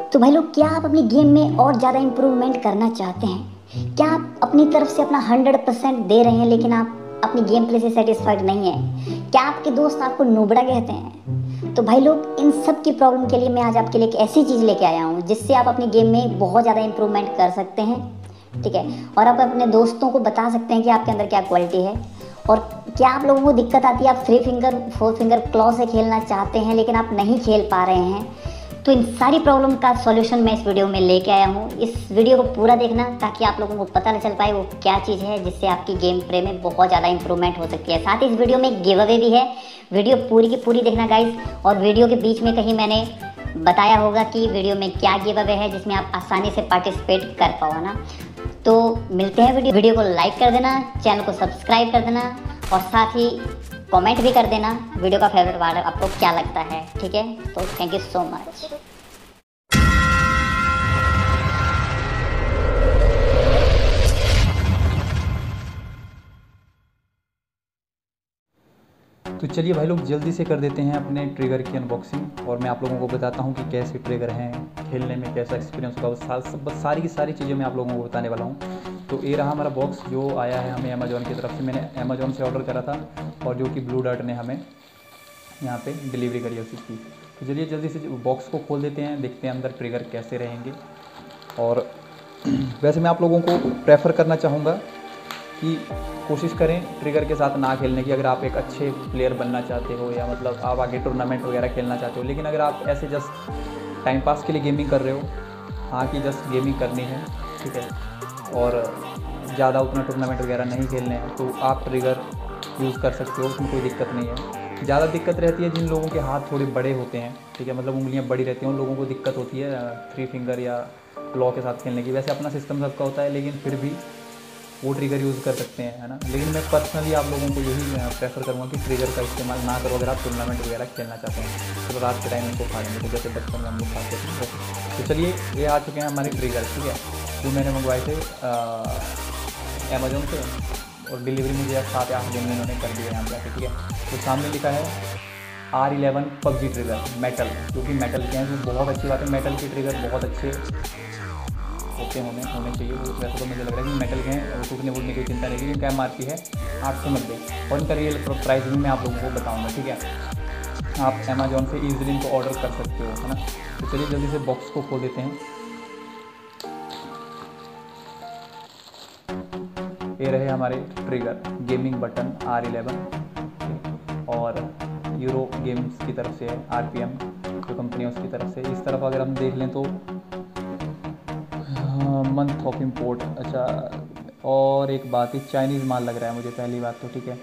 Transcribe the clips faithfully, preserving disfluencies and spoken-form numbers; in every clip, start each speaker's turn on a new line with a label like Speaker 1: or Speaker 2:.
Speaker 1: तो भाई लोग, क्या आप अपनी गेम में और ज़्यादा इम्प्रूवमेंट करना चाहते हैं? क्या आप अपनी तरफ से अपना हंड्रेड परसेंट दे रहे हैं लेकिन आप अपनी गेम प्ले से सेटिस्फाइड नहीं हैं? क्या आपके दोस्त आपको नुबड़ा कहते हैं? तो भाई लोग, इन सब की प्रॉब्लम के लिए मैं आज आपके लिए एक ऐसी चीज़ लेके आया हूँ जिससे आप अपनी गेम में बहुत ज़्यादा इम्प्रूवमेंट कर सकते हैं, ठीक है। और आप अपने दोस्तों को बता सकते हैं कि आपके अंदर क्या क्वालिटी है। और क्या आप लोगों को दिक्कत आती है, आप three finger four finger claw से खेलना चाहते हैं लेकिन आप नहीं खेल पा रहे हैं? तो इन सारी प्रॉब्लम का सॉल्यूशन मैं इस वीडियो में लेके आया हूँ। इस वीडियो को पूरा देखना ताकि आप लोगों को पता चल पाए वो क्या चीज़ है जिससे आपकी गेम प्ले में बहुत ज़्यादा इंप्रूवमेंट हो सकती है। साथ ही इस वीडियो में गिव अवे भी है, वीडियो पूरी की पूरी देखना गाइस। और वीडियो के बीच में कहीं मैंने बताया होगा कि वीडियो में क्या गिव अवे है जिसमें आप आसानी से पार्टिसिपेट कर पाओ ना। तो मिलते हैं वीडियो वीडियो को लाइक कर देना, चैनल को सब्सक्राइब कर देना और साथ ही कमेंट भी कर देना वीडियो का फेवरेट वाला आपको क्या लगता है, ठीक है। तो थैंक यू सो मच।
Speaker 2: तो चलिए भाई लोग, जल्दी से कर देते हैं अपने ट्रिगर की अनबॉक्सिंग और मैं आप लोगों को बताता हूँ कि कैसे ट्रिगर हैं, खेलने में कैसा एक्सपीरियंस होगा। बस बस सारी की सारी चीज़ें मैं आप लोगों को बताने वाला हूँ। तो ये रहा हमारा बॉक्स जो आया है हमें अमेज़ॉन की तरफ से। मैंने अमेज़ॉन से ऑर्डर करा था और जो कि ब्लू डार्ट ने हमें यहाँ पे डिलीवरी करी उसी की। तो चलिए जल्दी से बॉक्स को खोल देते हैं, देखते हैं अंदर ट्रिगर कैसे रहेंगे। और वैसे मैं आप लोगों को प्रेफर करना चाहूँगा कि कोशिश करें ट्रिगर के साथ ना खेलने की, अगर आप एक अच्छे प्लेयर बनना चाहते हो या मतलब आप आगे टूर्नामेंट वगैरह खेलना चाहते हो। लेकिन अगर आप ऐसे जस्ट टाइम पास के लिए गेमिंग कर रहे हो, हाँ कि जस्ट गेमिंग करनी है, ठीक है, और ज़्यादा उतना टूर्नामेंट वगैरह नहीं खेलने हैं, तो आप ट्रिगर यूज़ कर सकते हो, उसमें कोई दिक्कत नहीं है। ज़्यादा दिक्कत रहती है जिन लोगों के हाथ थोड़े बड़े होते हैं, ठीक है, मतलब उंगलियां बड़ी रहती हैं, उन लोगों को दिक्कत होती है थ्री फिंगर या क्लॉ के साथ खेलने की। वैसे अपना सिस्टम सबका होता है लेकिन फिर भी वो ट्रिगर यूज़ कर सकते हैं, है ना। लेकिन मैं पर्सनली आप लोगों को यही प्रेफर करूँगा कि ट्रिगर का इस्तेमाल ना करो अगर आप टूर्नामेंट वगैरह खेलना चाहते हैं। तो रात के टाइम इनको फाड़ेंगे तो जैसे बचपन में हम लोग खाते थे। तो चलिए ये आ चुके हैं हमारे ट्रिगर, ठीक है, जो मैंने मंगवाए थे अमेज़ोन से और डिलीवरी मुझे सात आठ दिन में इन्होंने कर दिया यहाँ पे, ठीक है। तो सामने लिखा है R eleven PUBG trigger metal, जो कि मेटल के हैं, जो बहुत अच्छी बात है। मेटल के ट्रिगर बहुत अच्छे होते होने होने चाहिए। वैसे तो मुझे लग रहा है कि मेटल के हैं, टूटने वूटने की चिंता नहीं है। इनका एम आर पी है आठ सौ नब्बे और इनका रियल प्राइस भी मैं आप लोगों को बताऊंगा, ठीक है। आप अमेज़ॉन से ईजिली इनको ऑर्डर कर सकते हो, है ना। तो चलिए जल्दी से बॉक्स को खोल देते हैं। ये रहे हमारे trigger gaming button R eleven और यूरो गेम्स की तरफ से है, आर पी एम जो कंपनी है उसकी तरफ से। इस तरफ अगर हम देख लें तो मंथ ऑफ इम्पोर्ट, अच्छा, और एक बात ही चाइनीज़ माल लग रहा है मुझे, पहली बात तो, ठीक है।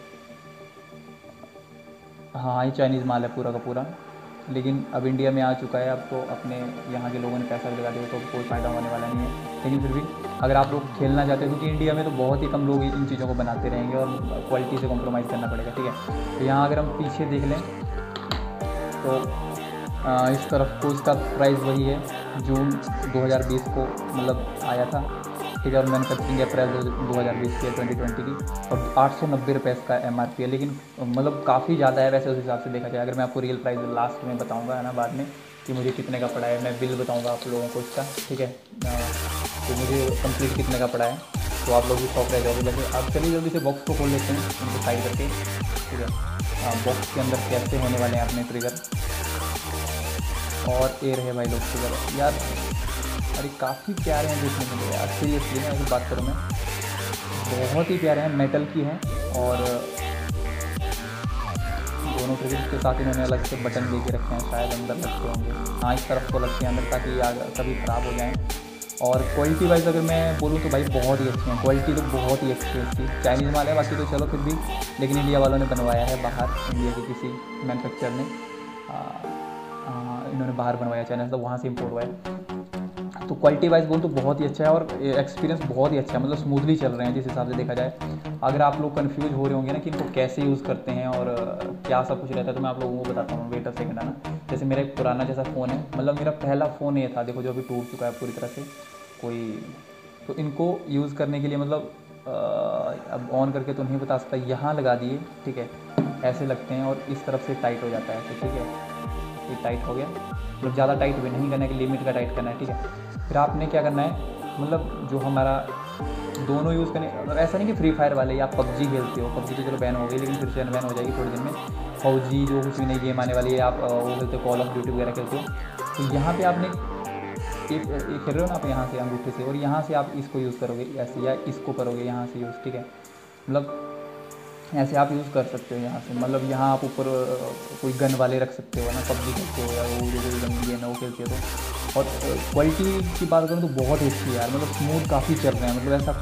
Speaker 2: हाँ, ये चाइनीज़ माल है पूरा का पूरा, लेकिन अब इंडिया में आ चुका है। अब तो अपने यहाँ के लोगों ने पैसा लगा दिया तो कोई फ़ायदा होने वाला नहीं है। लेकिन फिर भी अगर आप लोग खेलना चाहते हो, क्योंकि इंडिया में तो बहुत ही कम लोग इन चीज़ों को बनाते रहेंगे और क्वालिटी से कॉम्प्रोमाइज़ करना पड़ेगा, ठीक है। तो यहाँ अगर हम पीछे देख लें तो आ, इस तरफ को इसका प्राइस वही है, जून दो हज़ार बीस को मतलब आया था, ठीक है, और मैन्युफैक्चरिंग अप्रैल दो हज़ार बीस की ट्वेंटी ट्वेंटी की, और आठ सौ नब्बे रुपये इसका एम आर पी है। लेकिन मतलब काफ़ी ज़्यादा है वैसे उस हिसाब से देखा जाए। अगर मैं आपको रियल प्राइस लास्ट में बताऊंगा, है ना, बाद में, कि मुझे कितने का पड़ा है, मैं बिल बताऊंगा आप लोगों को इसका, ठीक है, तो मुझे कंप्लीट कितने का पड़ा है, तो आप लोग भी शॉप रह जाओगे। वैसे आप चलिए जल्दी से बॉक्स को खोल लेते हैं उनको साइड करके, ठीक है। बॉक्स के अंदर कैसे होने वाले हैं अपने ट्रिगर, और ये रहे भाई लोग ट्रिगर। यार अरे काफ़ी प्यारे हैं देखने के लिए यार, सीरियसली मैं अगर बात करूँ मैं, बहुत ही प्यारे हैं, मेटल की हैं। और दोनों ट्रिगर के साथ इन्होंने अलग से बटन दे के रखे हैं, शायद अंदर लगते होंगे, हाँ इस तरफ को लगते हैं अंदर ताकि कभी ख़राब हो जाएँ। और क्वालिटी वाइज अगर मैं बोलूँ तो भाई बहुत ही अच्छी है, क्वालिटी तो बहुत ही अच्छी है इसकी। चाइनीज़ माल है बाकी तो चलो फिर भी, लेकिन इंडिया वालों ने बनवाया है बाहर, इंडिया के किसी मैन्युफैक्चर ने आ, आ, इन्होंने बाहर बनवाया, चाइना से, वहाँ से इम्पोर्ट हुआ है। तो क्वालिटी वाइज बोल तो बहुत ही अच्छा है और एक्सपीरियंस बहुत ही अच्छा है, मतलब स्मूथली चल रहे हैं जिस हिसाब से देखा जाए। अगर आप लोग कंफ्यूज हो रहे होंगे ना कि इनको कैसे यूज़ करते हैं और क्या सब कुछ रहता है, तो मैं आप लोगों को बताता हूँ, वेट अ सेकंड, है ना। जैसे मेरा एक पुराना जैसा फ़ोन है, मतलब मेरा पहला फ़ोन ये था, देखो, जो अभी टूट चुका है पूरी तरह से कोई। तो इनको यूज़ करने के लिए मतलब अब ऑन करके तो नहीं बता सकता, यहाँ लगा दिए, ठीक है, ऐसे लगते हैं और इस तरफ से टाइट हो जाता है, तो ठीक है। ये टाइट हो गया, मतलब ज़्यादा टाइट भी नहीं करना है कि लिमिट का टाइट करना है, ठीक है। फिर आपने क्या करना है, मतलब जो हमारा दोनों यूज़ करने, मतलब ऐसा नहीं कि फ्री फायर वाले या आप पबजी खेलते हो, पबजी तो चलो बैन हो गई लेकिन फिर से बैन हो जाएगी थोड़े दिन में। पबजी जो कुछ भी नई गेम आने वाली है, आप वो खेलते हो कॉल ऑफ ड्यूटी वगैरह खेलते हो, तो यहाँ पे आपने एक एक खेल रहे हो ना आप यहाँ से अंगूठे से, और यहाँ से आप इसको यूज़ करोगे ऐसे, या इसको करोगे यहाँ से यूज़, ठीक है। मतलब ऐसे आप यूज़ कर सकते हो यहाँ से, मतलब यहाँ आप ऊपर कोई गन वाले रख सकते हो ना, पबजी खेलते हो या वो जो कोई गन गेम है वो खेलते हो तो। और क्वालिटी की बात करूँ तो बहुत ही अच्छी है यार, मतलब स्मूथ काफ़ी चल रहे हैं, मतलब ऐसा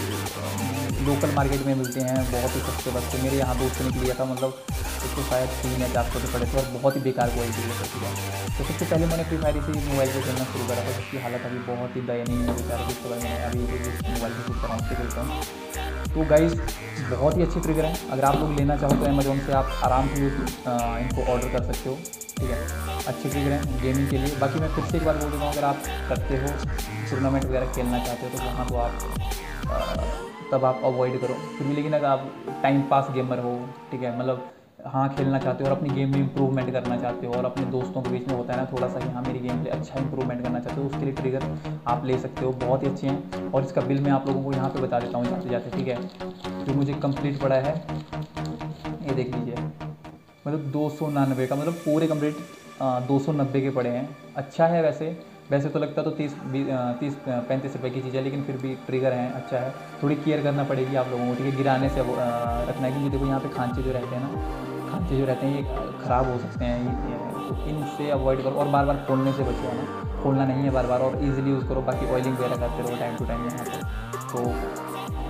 Speaker 2: कोई लोकल मार्केट में मिलते हैं बहुत ही सस्ते बच्चे। मेरे यहाँ दोस्त ने लिया था, मतलब उसको शायद तीन या चार सौ के पड़े थे, और बहुत ही बेकार क्वालिटी है ठीक है। तो सबसे पहले मैंने फ्री फायर से मोबाइल पर खेलना शुरू करा था, जिसकी हालत अभी बहुत ही दयनीय है बेचारे, जिसके बाद मैंने अभी मोबाइल पर शूट कराऊँ से खेलता हूँ। तो गाइस बहुत ही अच्छी ट्रिगर है, अगर आप लोग लेना चाहो तो अमेजोन से आप आराम से इनको ऑर्डर कर सकते हो, ठीक है। अच्छी ट्रिगर है गेमिंग के लिए। बाकी मैं फिर से एक बार बोल देता हूँ, अगर आप करते हो टूर्नामेंट वगैरह खेलना चाहते हो तो वहाँ तो आप आ, तब आप अवॉइड करो फिर भी। लेकिन अगर आप टाइम पास गेमर हो, ठीक है, मतलब हाँ खेलना चाहते हो और अपनी गेम में इंप्रूवमेंट करना चाहते हो, और अपने दोस्तों के बीच में होता है ना थोड़ा सा कि हाँ मेरी गेम प्ले अच्छा इंप्रूवमेंट करना चाहते हो, उसके लिए ट्रिगर आप ले सकते हो, बहुत ही अच्छे हैं। और इसका बिल मैं आप लोगों को यहाँ पे बता देता हूँ जाते जाते, ठीक है। जो मुझे कंप्लीट पड़ा है ये देख लीजिए, मतलब दो सौ नानबे का, मतलब पूरे कंप्लीट दो सौ नब्बे के पड़े हैं। अच्छा है वैसे वैसे तो लगता तो तीस तीस पैंतीस रुपये की चीज़ है, लेकिन फिर भी ट्रिगर है अच्छा है। थोड़ी केयर करना पड़ेगी आप लोगों को, ठीक है, गिराने से रखना है, क्योंकि देखो यहाँ पे खांचे जो रहते हैं ना, खांचे जो रहते हैं ये ख़राब हो सकते हैं, ये तो इनसे अवॉइड करो, और बार बार खोलने से बचो ना, खोलना नहीं है बार बार, और ईजिली यूज़ करो। बाकी ऑयलिंग वगैरह करते रहो टाइम टू टाइम यहाँ पर, तो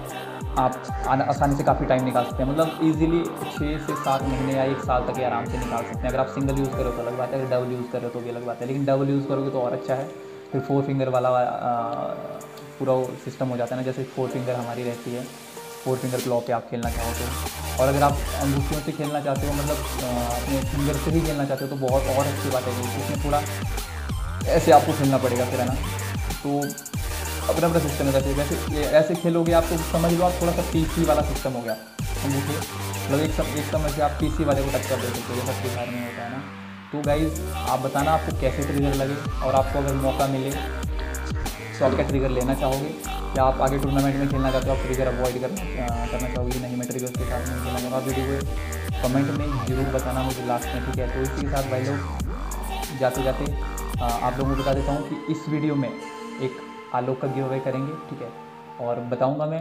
Speaker 2: आप आसानी से काफ़ी टाइम निकाल सकते हैं, मतलब इजीली छः से सात महीने या एक साल तक ये आराम से निकाल सकते हैं। अगर आप सिंगल यूज़ करो तो अलग बात है, अगर डबल यूज़ करो तो भी अलग बात है, लेकिन डबल यूज़ करोगे तो और अच्छा है। फिर फोर फिंगर वाला आ, पूरा सिस्टम हो जाता है ना, जैसे फोर फिंगर हमारी रहती है, फोर फिंगर क्लॉ पे आप खेलना चाहो तो। और अगर आप अंगूठियों से खेलना चाहते हो, मतलब अपने फिंगर से ही खेलना चाहते हो, तो बहुत और अच्छी बात है कि उसमें थोड़ा ऐसे आपको खेलना पड़ेगा फिर, है ना। तो अपना अपना सिस्टम है वैसे वैसे ऐसे खेलोगे आप तो समझ लो आप थोड़ा सा पीसी वाला सिस्टम हो गया अंगूठे, मतलब एक सम एक समय से आप पीसी वाले को टच कर दे सकते हो, जैसा फ्री फायर में होता है ना। तो गाइज आप बताना आपको कैसे ट्रिगर लगे, और आपको अगर मौका मिले तो आप क्या ट्रिगर लेना चाहोगे, या आप आगे टूर्नामेंट में खेलना चाहते हो, आप ट्रिगर अवॉइड करना करना चाहोगे कि नहीं मैं ट्रिगर के साथ नहीं खेलना चाहूँगा। वीडियो को कमेंट में ज़रूर बताना मुझे लास्ट में, ठीक है। तो इसी के साथ भाई लोग जाते जाते आप लोगों को बता देता हूँ कि इस वीडियो में एक आलोक का गिव अवे करेंगे, ठीक है, और बताऊंगा मैं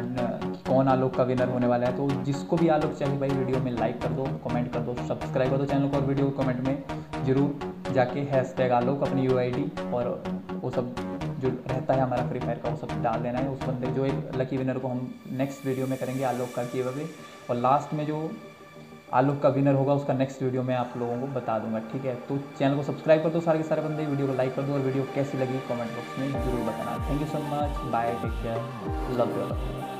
Speaker 2: कौन आलोक का विनर होने वाला है। तो जिसको भी आलोक चाहिए भाई वीडियो में लाइक कर दो, कमेंट कर दो, सब्सक्राइब कर दो चैनल को, और वीडियो कमेंट में ज़रूर जाके हैशटैग आलोक अपनी यू आई डी और वो सब जो रहता है हमारा फ्री फायर का वो सब डाल देना है। उस बंदे जो एक लकी विनर को हम नेक्स्ट वीडियो में करेंगे आलोक का गिव अवे, और लास्ट में जो आलोक का विनर होगा उसका नेक्स्ट वीडियो में आप लोगों को बता दूंगा, ठीक है। तो चैनल को सब्सक्राइब कर दो सारे के सारे बंदे, वीडियो को लाइक कर दो, और वीडियो कैसी लगी कमेंट बॉक्स में जरूर बताना। Thank you so much, bye, take care, love you all.